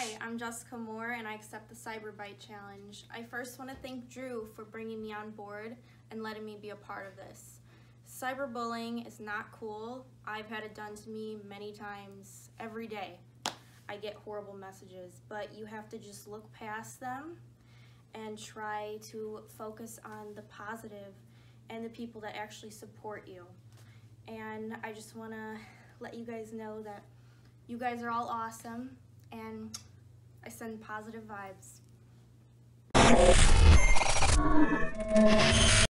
Hi, I'm Jessica Moore and I accept the CYBERBYTE challenge. I first want to thank Drew for bringing me on board and letting me be a part of this. Cyberbullying is not cool. I've had it done to me many times every day. I get horrible messages, but you have to just look past them and try to focus on the positive and the people that actually support you. And I just want to let you guys know that you guys are all awesome and I send positive vibes.